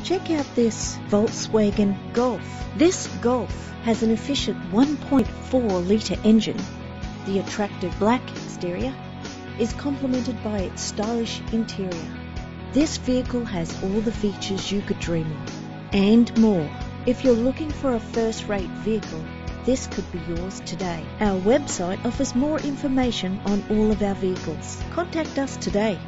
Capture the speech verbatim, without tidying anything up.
Check out this Volkswagen Golf. This Golf has an efficient one point four litre engine. The attractive black exterior is complemented by its stylish interior. This vehicle has all the features you could dream of, and more. If you're looking for a first-rate vehicle, this could be yours today. Our website offers more information on all of our vehicles. Contact us today.